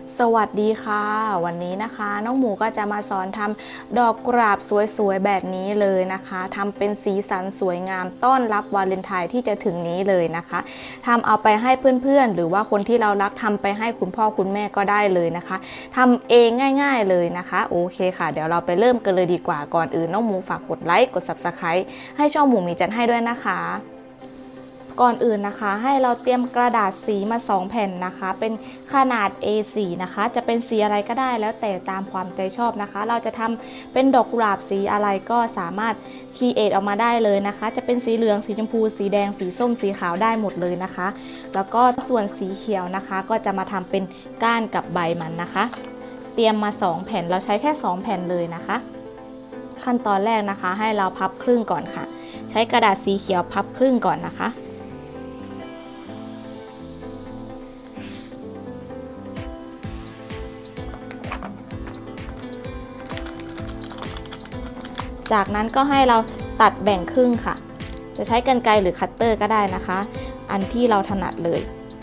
สวัสดีค่ะวันนี้นะคะน้องหมูก็จะมาสอนทำดอกกุหลาบสวยๆแบบนี้เลยนะคะทำเป็นสีสันสวยงามต้อนรับวาเลนไทน์ที่จะถึงนี้เลยนะคะทำเอาไปให้เพื่อนๆหรือว่าคนที่เรารักทำไปให้คุณพ่อคุณแม่ก็ได้เลยนะคะทำเองง่ายๆเลยนะคะโอเคค่ะเดี๋ยวเราไปเริ่มกันเลยดีกว่าก่อนอื่นน้องหมูฝากกดไลค์กด Subscribe ให้ช่องหมูมีจัดให้ด้วยนะคะก่อนอื่นนะคะให้เราเตรียมกระดาษสีมา2แผ่นนะคะเป็นขนาด A4 นะคะจะเป็นสีอะไรก็ได้แล้วแต่ตามความใจชอบนะคะเราจะทำเป็นดอกกุหลาบสีอะไรก็สามารถครีเอทออกมาได้เลยนะคะจะเป็นสีเหลืองสีชมพูสีแดงสีส้มสีขาวได้หมดเลยนะคะแล้วก็ส่วนสีเขียวนะคะก็จะมาทำเป็นก้านกับใบมันนะคะเตรียมมา2แผ่นเราใช้แค่2แผ่นเลยนะคะขั้นตอนแรกนะคะให้เราพับครึ่งก่อนค่ะใช้กระดาษสีเขียวพับครึ่งก่อนนะคะจากนั้นก็ให้เราตัดแบ่งครึ่งค่ะจะใช้กรรไกรหรือคัตเตอร์ก็ได้นะคะอันที่เราถนัดเลย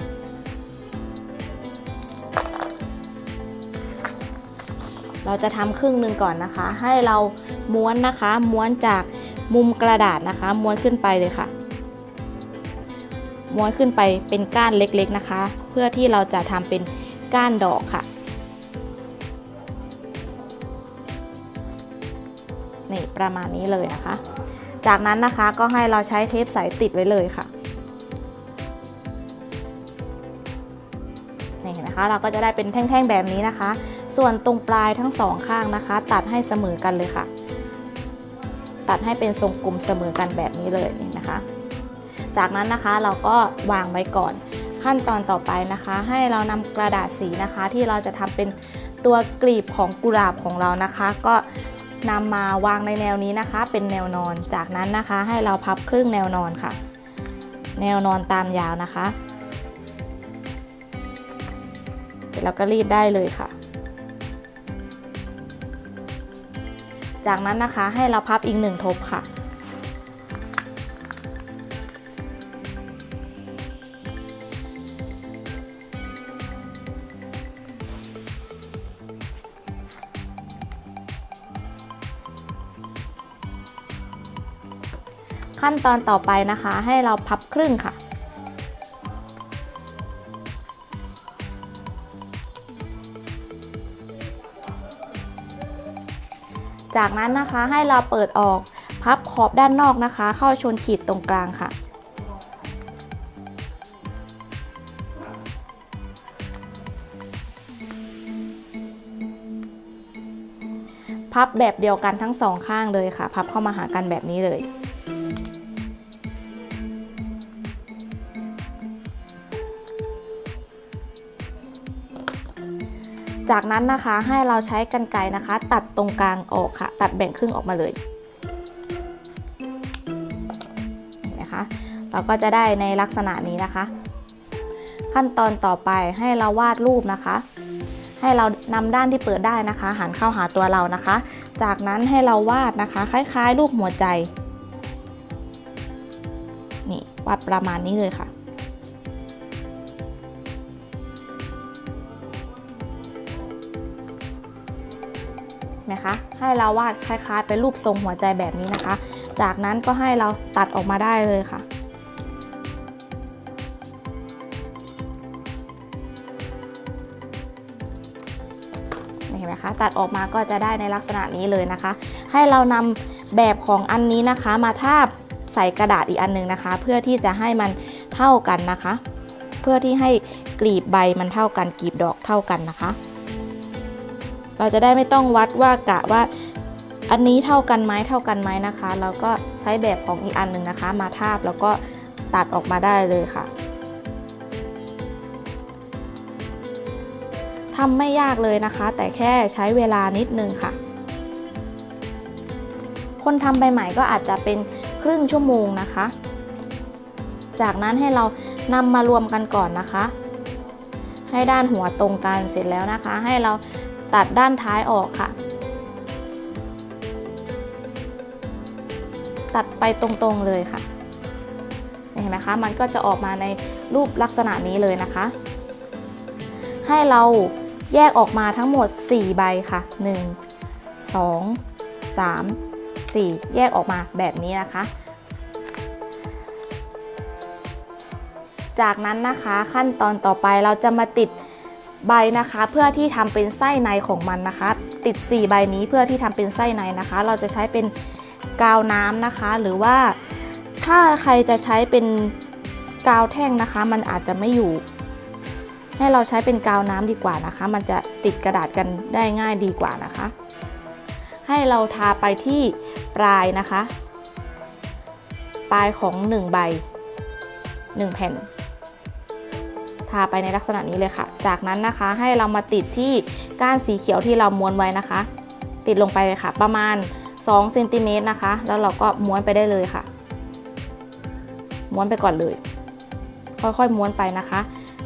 เราจะทำครึ่งหนึ่งก่อนนะคะให้เราม้วนนะคะม้วนจากมุมกระดาษนะคะม้วนขึ้นไปเลยค่ะม้วนขึ้นไปเป็นก้านเล็กๆนะคะเพื่อที่เราจะทำเป็นก้านดอกค่ะนี่ประมาณนี้เลยนะคะจากนั้นนะคะก็ให้เราใช้เทปใสติดไว้เลยค่ะนี่เห็นไหมคะเราก็จะได้เป็นแท่งๆแบบนี้นะคะส่วนตรงปลายทั้งสองข้างนะคะตัดให้เสมอกันเลยค่ะตัดให้เป็นทรงกลมเสมอกันแบบนี้เลยนี่นะคะจากนั้นนะคะเราก็วางไว้ก่อนขั้นตอนต่อไปนะคะให้เรานำกระดาษสีนะคะที่เราจะทำเป็นตัวกลีบของกุหลาบของเรานะคะก็นำมาวางในแนวนี้นะคะเป็นแนวนอนจากนั้นนะคะให้เราพับครึ่งแนวนอนค่ะแนวนอนตามยาวนะคะแล้วก็รีดได้เลยค่ะจากนั้นนะคะให้เราพับอีก1ทบค่ะขั้นตอนต่อไปนะคะให้เราพับครึ่งค่ะจากนั้นนะคะให้เราเปิดออกพับขอบด้านนอกนะคะเข้าชนขีดตรงกลางค่ะพับแบบเดียวกันทั้ง2ข้างเลยค่ะพับเข้ามาหากันแบบนี้เลยจากนั้นนะคะให้เราใช้กรรไกรนะคะตัดตรงกลางออกค่ะตัดแบ่งครึ่งออกมาเลยเห็นไหมคะเราก็จะได้ในลักษณะนี้นะคะขั้นตอนต่อไปให้เราวาดรูปนะคะให้เรานำด้านที่เปิดได้นะคะหันเข้าหาตัวเรานะคะจากนั้นให้เราวาดนะคะคล้ายๆรูปหัวใจนี่วาดประมาณนี้เลยค่ะนะคะให้เราวาดคล้ายๆเป็นรูปทรงหัวใจแบบนี้นะคะจากนั้นก็ให้เราตัดออกมาได้เลยค่ะเห็นไหมคะตัดออกมาก็จะได้ในลักษณะนี้เลยนะคะให้เรานำแบบของอันนี้นะคะมาทาบใส่กระดาษอีกอันนึงนะคะเพื่อที่จะให้มันเท่ากันนะคะเพื่อที่ให้กลีบใบมันเท่ากันกลีบดอกเท่ากันนะคะเราจะได้ไม่ต้องวัดว่ากะว่าอันนี้เท่ากันไหมนะคะเราก็ใช้แบบของอีกอันหนึ่งนะคะมาทาบแล้วก็ตัดออกมาได้เลยค่ะทำไม่ยากเลยนะคะแต่แค่ใช้เวลานิดนึงค่ะคนทำใหม่ๆก็อาจจะเป็นครึ่งชั่วโมงนะคะจากนั้นให้เรานำมารวมกันก่อนนะคะให้ด้านหัวตรงกันเสร็จแล้วนะคะให้เราตัดด้านท้ายออกค่ะตัดไปตรงๆเลยค่ะเห็นไหมคะมันก็จะออกมาในรูปลักษณะนี้เลยนะคะให้เราแยกออกมาทั้งหมด4ใบค่ะ1 2 3 4แยกออกมาแบบนี้นะคะจากนั้นนะคะขั้นตอนต่อไปเราจะมาติดใบนะคะเพื่อที่ทำเป็นไส้ในของมันนะคะติด4ใบนี้เพื่อที่ทำเป็นไส้ในนะคะเราจะใช้เป็นกาวน้ำนะคะหรือว่าถ้าใครจะใช้เป็นกาวแท่งนะคะมันอาจจะไม่อยู่ให้เราใช้เป็นกาวน้ำดีกว่านะคะมันจะติดกระดาษกันได้ง่ายดีกว่านะคะให้เราทาไปที่ปลายนะคะปลายของ1ใบ1แผ่นทาไปในลักษณะนี้เลยค่ะจากนั้นนะคะให้เรามาติดที่ก้านสีเขียวที่เราม้วนไว้นะคะติดลงไปเลยค่ะประมาณ2เซนติเมตรนะคะแล้วเราก็ม้วนไปได้เลยค่ะม้วนไปก่อนเลยค่อยๆม้วนไปนะคะ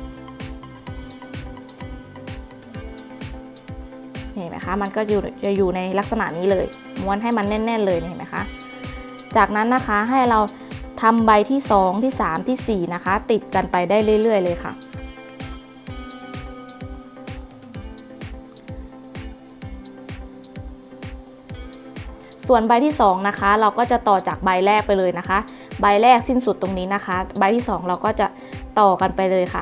เห็นไหมคะมันก็จะอยู่ในลักษณะนี้เลยม้วนให้มันแน่นๆเลยเห็นไหมคะจากนั้นนะคะให้เราทำใบที่2ที่3ที่4นะคะติดกันไปได้เรื่อยๆเลยค่ะส่วนใบที่2นะคะเราก็จะต่อจากใบแรกไปเลยนะคะใบแรกสิ้นสุดตรงนี้นะคะใบที่2เราก็จะต่อกันไปเลยค่ะ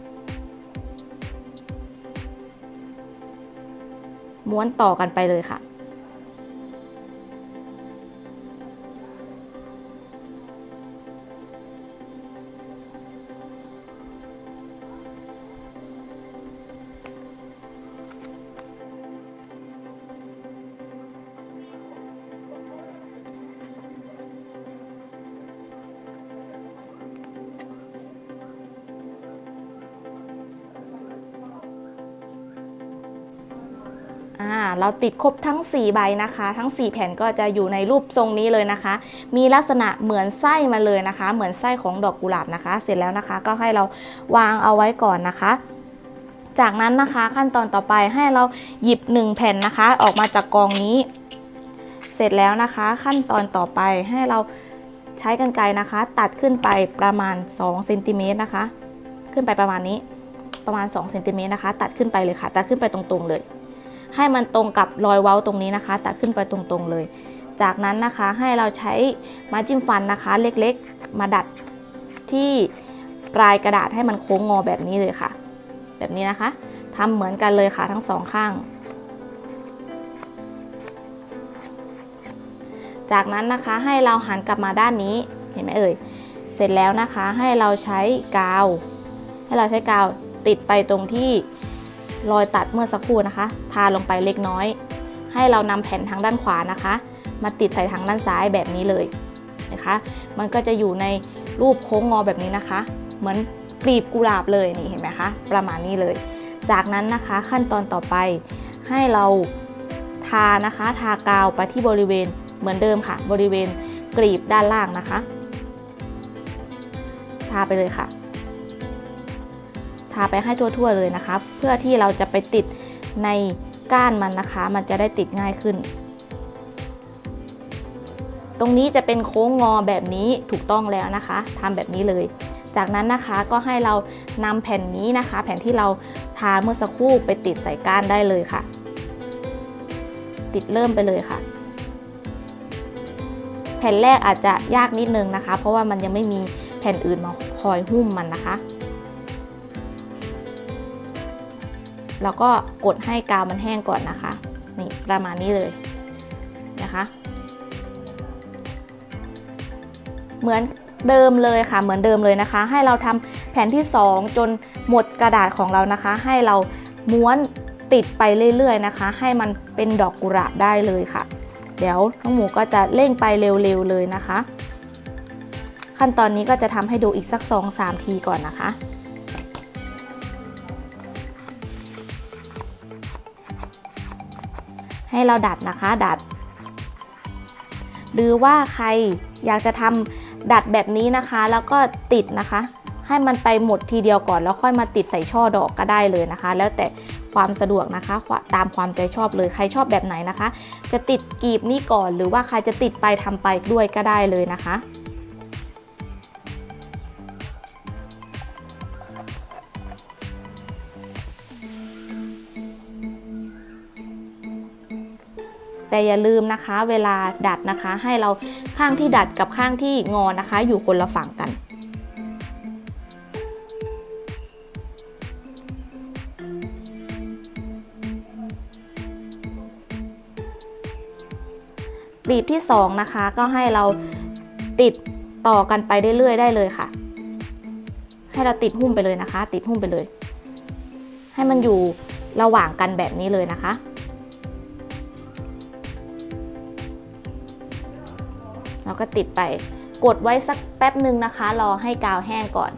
ม้วนต่อกันไปเลยค่ะเราติดครบทั้ง4ใบนะคะทั้ง4แผ่นก็จะอยู่ในรูปทรงนี้เลยนะคะมีลักษณะเหมือนไส้มาเลยนะคะเหมือนไส้ของดอกกุหลาบนะคะเสร็จแล้วนะคะก็ให้เราวางเอาไว้ก่อนนะคะจากนั้นนะคะขั้นตอนต่อไปให้เราหยิบ1แผ่นนะคะออกมาจากกองนี้เสร็จแล้วนะคะขั้นตอนต่อไปให้เราใช้กรรไกรนะคะตัดขึ้นไปประมาณ2เซนติเมตรนะคะขึ้นไปประมาณนี้ประมาณ2เซนติเมตรนะคะตัดขึ้นไปเลยค่ะตัดขึ้นไปตรงๆเลยให้มันตรงกับรอยเว้าตรงนี้นะคะตัดขึ้นไปตรงๆเลยจากนั้นนะคะให้เราใช้ไม้จิ้มฟันนะคะเล็กๆมาดัดที่ปลายกระดาษให้มันโค้งงอแบบนี้เลยค่ะแบบนี้นะคะทำเหมือนกันเลยค่ะทั้ง2ข้างจากนั้นนะคะให้เราหันกลับมาด้านนี้เห็นไหมเอ่ยเสร็จแล้วนะคะให้เราใช้กาวติดไปตรงที่รอยตัดเมื่อสักครู่นะคะทาลงไปเล็กน้อยให้เรานำแผ่นทางด้านขวานะคะมาติดใส่ทางด้านซ้ายแบบนี้เลยนะคะมันก็จะอยู่ในรูปโค้งงอแบบนี้นะคะเหมือนกลีบกุหลาบเลยนี่เห็นไหมคะประมาณนี้เลยจากนั้นนะคะขั้นตอนต่อไปให้เราทานะคะทากาวไปที่บริเวณเหมือนเดิมค่ะบริเวณกลีบด้านล่างนะคะทาไปเลยค่ะทาไปให้ทั่วๆเลยนะคะเพื่อที่เราจะไปติดในก้านมันนะคะมันจะได้ติดง่ายขึ้นตรงนี้จะเป็นโค้งงอแบบนี้ถูกต้องแล้วนะคะทำแบบนี้เลยจากนั้นนะคะก็ให้เรานำแผ่นนี้นะคะแผ่นที่เราทาเมื่อสักครู่ไปติดใส่ก้านได้เลยค่ะติดเริ่มไปเลยค่ะแผ่นแรกอาจจะยากนิดนึงนะคะเพราะว่ามันยังไม่มีแผ่นอื่นมาคอยหุ้มมันนะคะแล้วก็กดให้กาวมันแห้งก่อนนะคะนี่ประมาณนี้เลยนะคะเหมือนเดิมเลยค่ะเหมือนเดิมเลยนะคะให้เราทำแผ่นที่2จนหมดกระดาษของเรานะคะให้เราม้วนติดไปเรื่อยๆนะคะให้มันเป็นดอกกุหลาบได้เลยค่ะเดี๋ยวน้องหมูก็จะเร่งไปเร็วๆเลยนะคะขั้นตอนนี้ก็จะทำให้ดูอีกสัก 2-3 ทีก่อนนะคะให้เราดัดนะคะดัดหรือว่าใครอยากจะทำดัดแบบนี้นะคะแล้วก็ติดนะคะให้มันไปหมดทีเดียวก่อนแล้วค่อยมาติดใส่ช่อดอกก็ได้เลยนะคะแล้วแต่ความสะดวกนะคะตามความใจชอบเลยใครชอบแบบไหนนะคะจะติดกีบนี้ก่อนหรือว่าใครจะติดไปทำไปด้วยก็ได้เลยนะคะแต่อย่าลืมนะคะเวลาดัดนะคะให้เราข้างที่ดัดกับข้างที่งอนะคะอยู่คนละฝั่งกันกลีบที่2นะคะก็ให้เราติดต่อกันไปเรื่อยๆได้เลยค่ะให้เราติดหุ้มไปเลยนะคะติดหุ้มไปเลยให้มันอยู่ระหว่างกันแบบนี้เลยนะคะเราก็ติดไปกดไว้สักแป๊บหนึ่งนะคะรอให้กาวแห้งก่อน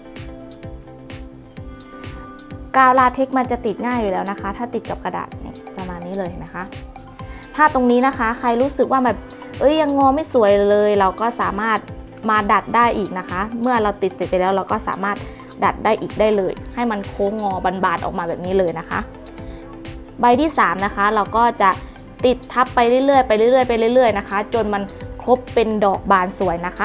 กาวลาเท็กซ์มันจะติดง่ายอยู่แล้วนะคะถ้าติดกับกระดาษนี่ประมาณนี้เลยนะคะถ้าตรงนี้นะคะใครรู้สึกว่าแบบยังงอไม่สวยเลยเราก็สามารถมาดัดได้อีกนะคะเมื่อเราติดเสร็จไปแล้วเราก็สามารถดัดได้อีกได้เลยให้มันโค้งงอบานๆออกมาแบบนี้เลยนะคะใบที่3นะคะเราก็จะติดทับไปเรื่อยๆไปเรื่อยๆไปเรื่อยๆนะคะจนมันครบเป็นดอกบานสวยนะคะ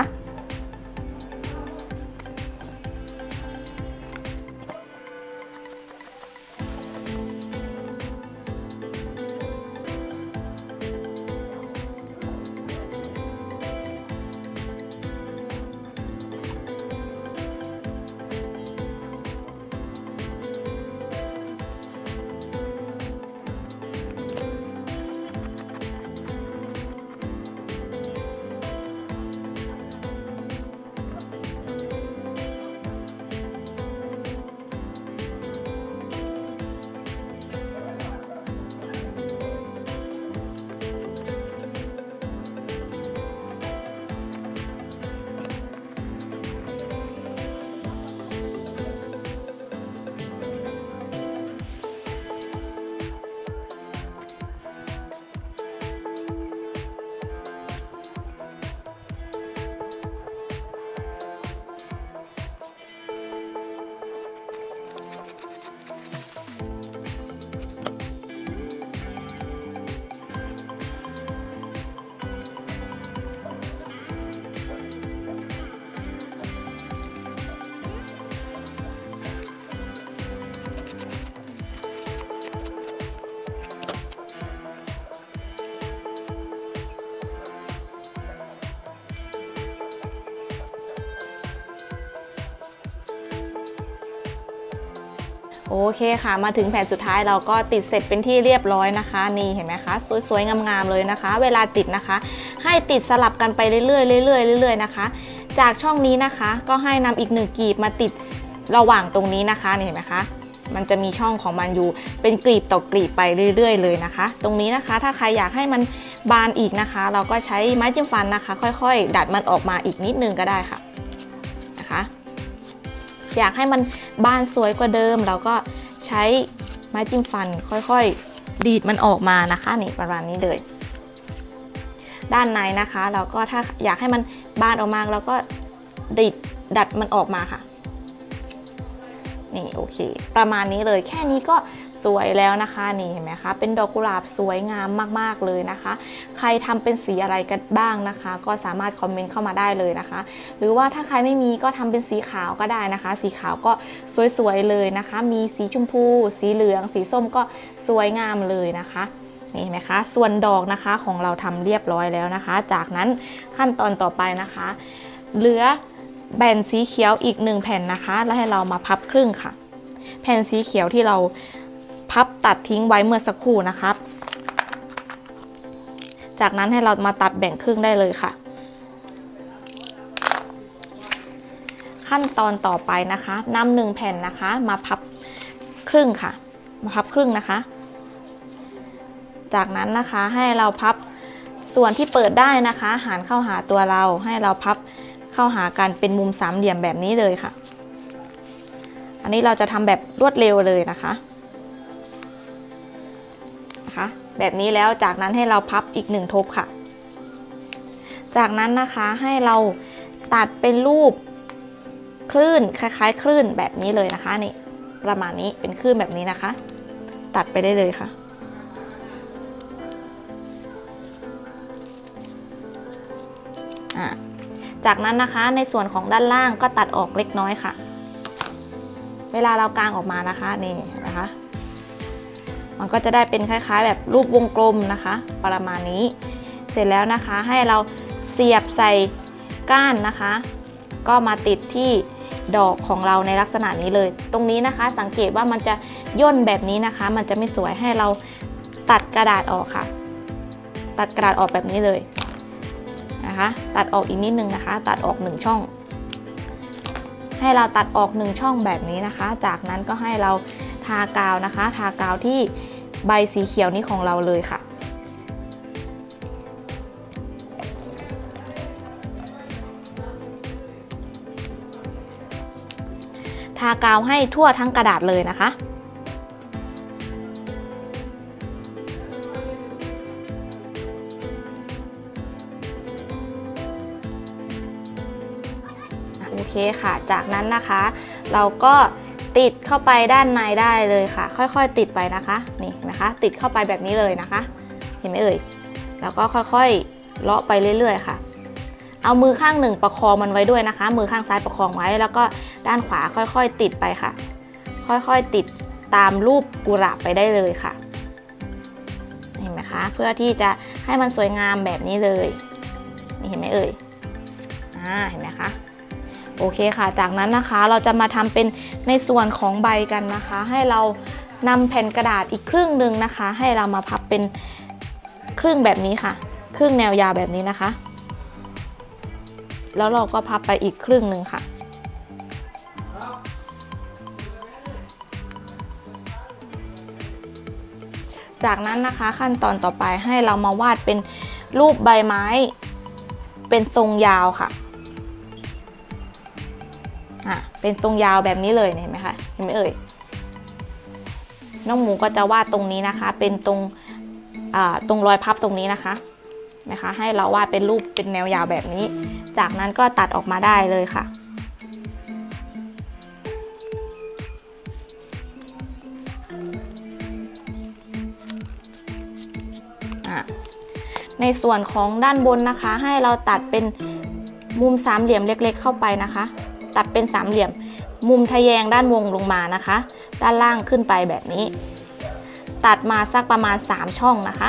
โอเคค่ะมาถึงแผ่นสุดท้ายเราก็ติดเสร็จเป็นที่เรียบร้อยนะคะนี่เห็นไหมคะสวยๆงามๆเลยนะคะเวลาติดนะคะให้ติดสลับกันไปเรื่อยๆเรื่อยๆเรื่อยๆนะคะจากช่องนี้นะคะก็ให้นำอีก1กลีบมาติดระหว่างตรงนี้นะคะนี่เห็นไหมคะมันจะมีช่องของมันอยู่เป็นกลีบต่อกลีบไปเรื่อยๆเลยนะคะตรงนี้นะคะถ้าใครอยากให้มันบานอีกนะคะเราก็ใช้ไม้จิ้มฟันนะคะค่อยๆดัดมันออกมาอีกนิดนึงก็ได้ค่ะนะคะอยากให้มันบานสวยกว่าเดิมเราก็ใช้ไม้จิ้มฟันค่อยๆดีดมันออกมานะคะนี่ประมาณนี้เลยด้านในนะคะเราก็ถ้าอยากให้มันบานออกมาเราก็ดัดมันออกมาค่ะนี่โอเคประมาณนี้เลยแค่นี้ก็สวยแล้วนะคะนี่เห็นไหมคะเป็นดอกกุหลาบสวยงามมากๆเลยนะคะใครทำเป็นสีอะไรกันบ้างนะคะก็สามารถคอมเมนต์เข้ามาได้เลยนะคะหรือว่าถ้าใครไม่มีก็ทำเป็นสีขาวก็ได้นะคะสีขาวก็สวยๆเลยนะคะมีสีชมพูสีเหลืองสีส้มก็สวยงามเลยนะคะนี่เห็นไหมคะส่วนดอกนะคะของเราทำเรียบร้อยแล้วนะคะจากนั้นขั้นตอนต่อไปนะคะเหลือแผ่นสีเขียวอีก1แผ่นนะคะแล้วให้เรามาพับครึ่งค่ะแผ่นสีเขียวที่เราพับตัดทิ้งไว้เมื่อสักครู่นะครับจากนั้นให้เรามาตัดแบ่งครึ่งได้เลยค่ะขั้นตอนต่อไปนะคะนำ1แผ่นนะคะมาพับครึ่งค่ะมาพับครึ่งนะคะจากนั้นนะคะให้เราพับส่วนที่เปิดได้นะคะหันเข้าหาตัวเราให้เราพับเข้าหากันเป็นมุมสามเหลี่ยมแบบนี้เลยค่ะอันนี้เราจะทำแบบรวดเร็วเลยนะคะแบบนี้แล้วจากนั้นให้เราพับอีก1ทบค่ะจากนั้นนะคะให้เราตัดเป็นรูปคลื่นคล้ายๆคลื่นแบบนี้เลยนะคะนี่ประมาณนี้เป็นคลื่นแบบนี้นะคะตัดไปได้เลยค่ะจากนั้นนะคะในส่วนของด้านล่างก็ตัดออกเล็กน้อยค่ะเวลาเรากางออกมานะคะนี่นะคะมันก็จะได้เป็นคล้ายๆแบบรูปวงกลมนะคะประมาณนี้เสร็จแล้วนะคะให้เราเสียบใส่ก้านนะคะก็มาติดที่ดอกของเราในลักษณะนี้เลยตรงนี้นะคะสังเกตว่ามันจะย่นแบบนี้นะคะมันจะไม่สวยให้เราตัดกระดาษออกค่ะตัดกระดาษออกแบบนี้เลยนะคะตัดออกอีกนิดนึงนะคะตัดออก1ช่องให้เราตัดออก1ช่องแบบนี้นะคะจากนั้นก็ให้เราทากาวนะคะทากาวที่ใบสีเขียวนี้ของเราเลยค่ะทากาวให้ทั่วทั้งกระดาษเลยนะคะโอเคค่ะจากนั้นนะคะเราก็ติดเข้าไปด้านในได้เลยค่ะค่อยๆติดไปนะคะนี่นะคะติดเข้าไปแบบนี้เลยนะคะเห็นไหมเอ่ยแล้วก็ค่อยๆเลาะไปเรื่อยๆค่ะเอามือข้างหนึ่งประคองมันไว้ด้วยนะคะมือข้างซ้ายประคองไว้แล้วก็ด้านขวาค่อยๆติดไปค่ะค่อยๆติดตามรูปกุหลาบไปได้เลยค่ะเห็นไหมคะเพื่อที่จะให้มันสวยงามแบบนี้เลยนี่เห็นไหมเอ่ยเห็นไหมคะโอเคค่ะจากนั้นนะคะเราจะมาทำเป็นในส่วนของใบกันนะคะให้เรานำแผ่นกระดาษอีกครึ่งหนึ่งนะคะให้เรามาพับเป็นครึ่งแบบนี้ค่ะครึ่งแนวยาวแบบนี้นะคะแล้วเราก็พับไปอีกครึ่งหนึ่งค่ะจากนั้นนะคะขั้นตอนต่อไปให้เรามาวาดเป็นรูปใบไม้เป็นทรงยาวค่ะเป็นทรงยาวแบบนี้เลยเห็นไหมคะเห็นไหมเอ่ยน้องหมูก็จะวาดตรงนี้นะคะเป็นตรงรอยพับตรงนี้นะคะให้เราวาดเป็นรูปเป็นแนวยาวแบบนี้จากนั้นก็ตัดออกมาได้เลยค่ะในส่วนของด้านบนนะคะให้เราตัดเป็นมุมสามเหลี่ยมเล็กๆเข้าไปนะคะตัดเป็นสามเหลี่ยมมุมทะแยงด้านวงลงมานะคะด้านล่างขึ้นไปแบบนี้ตัดมาสักประมาณ3ช่องนะคะ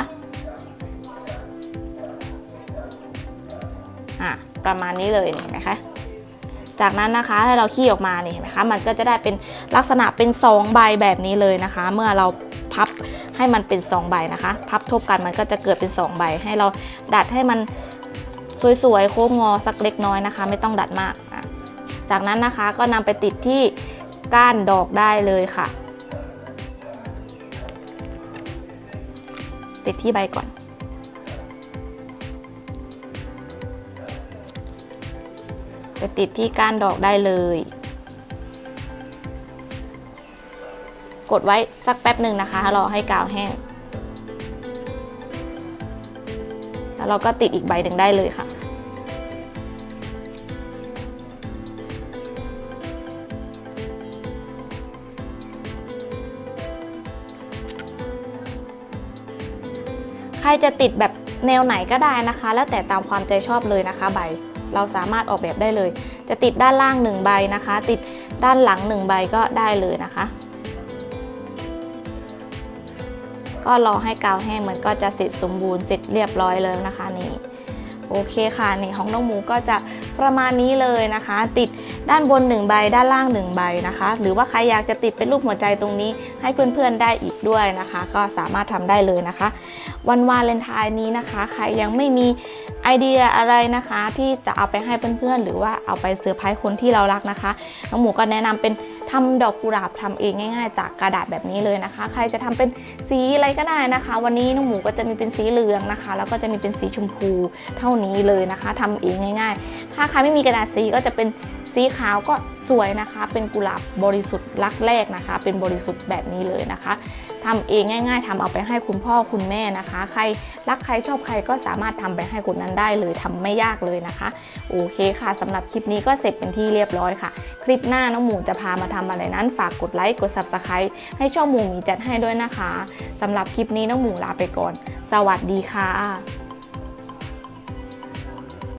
ประมาณนี้เลยเห็นไหมคะจากนั้นนะคะให้เราขี้ออกมานี่เห็นไหมคะมันก็จะได้เป็นลักษณะเป็น2ใบแบบนี้เลยนะคะเมื่อเราพับให้มันเป็น2ใบนะคะพับทบกันมันก็จะเกิดเป็น2ใบให้เราดัดให้มันสวยๆโค้งงอสักเล็กน้อยนะคะไม่ต้องดัดมากจากนั้นนะคะก็นำไปติดที่ก้านดอกได้เลยค่ะติดที่ใบก่อนไปติดที่ก้านดอกได้เลยกดไว้สักแป๊บหนึ่งนะคะรอให้กาวแห้งแล้วเราก็ติดอีกใบหนึ่งได้เลยค่ะใครจะติดแบบแนวไหนก็ได้นะคะแล้วแต่ตามความใจชอบเลยนะคะใบเราสามารถออกแบบได้เลยจะติดด้านล่าง1ใบนะคะติดด้านหลัง1ใบก็ได้เลยนะคะก็รอให้กาวแห้งมันก็จะเสร็จสมบูรณ์เสร็จเรียบร้อยแล้วนะคะนี่โอเคค่ะนี่ของน้องหมูก็จะประมาณนี้เลยนะคะติดด้านบน1ใบด้านล่าง1ใบนะคะหรือว่าใครอยากจะติดเป็นรูปหัวใจตรงนี้ให้เพื่อนๆได้อีกด้วยนะคะก็สามารถทำได้เลยนะคะวันวาเลนไทน์นี้นะคะใครยังไม่มีไอเดียอะไรนะคะที่จะเอาไปให้เพื่อนๆหรือว่าเอาไปเซอร์ไพรส์คนที่เรารักนะคะน้องหมูก็แนะนำเป็นทำดอกกุหลาบทำเองง่ายๆจากกระดาษแบบนี้เลยนะคะใครจะทำเป็นสีอะไรก็ได้นะคะวันนี้น้องหมูก็จะมีเป็นสีเหลืองนะคะแล้วก็จะมีเป็นสีชมพูเท่านี้เลยนะคะทำเองง่ายๆถ้าใครไม่มีกระดาษสีก็จะเป็นสีขาวก็สวยนะคะเป็นกุหลาบบริสุทธิ์รักแรกนะคะเป็นบริสุทธิ์แบบนี้เลยนะคะทำเองง่ายๆทำเอาไปให้คุณพ่อคุณแม่นะคะใครรักใครชอบใครก็สามารถทำไปให้คนนั้นได้เลยทำไม่ยากเลยนะคะโอเคค่ะสำหรับคลิปนี้ก็เสร็จเป็นที่เรียบร้อยค่ะคลิปหน้าน้องหมูจะพามาทำอะไรนั้นฝากกดไลค์กด Subscribe ให้ช่องหมูมีจัดให้ด้วยนะคะสำหรับคลิปนี้น้องหมูลาไปก่อนสวัสดีค่ะ